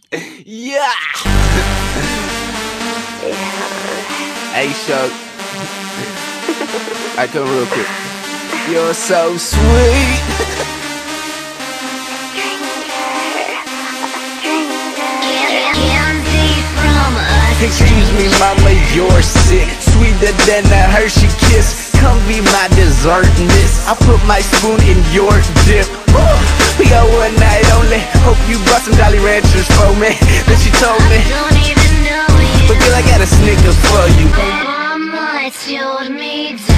Yeah. Hey, Shug. I come real quick. You're so sweet. Excuse me, mama, you're sick. Sweeter than a Hershey kiss. Come be my dessert in this. I put my spoon in your dip. We got one night only. Hope you brought some Jolly Ranchers for me. Then she told me, don't even know you, but girl, I got a Snickers for you. Mama told me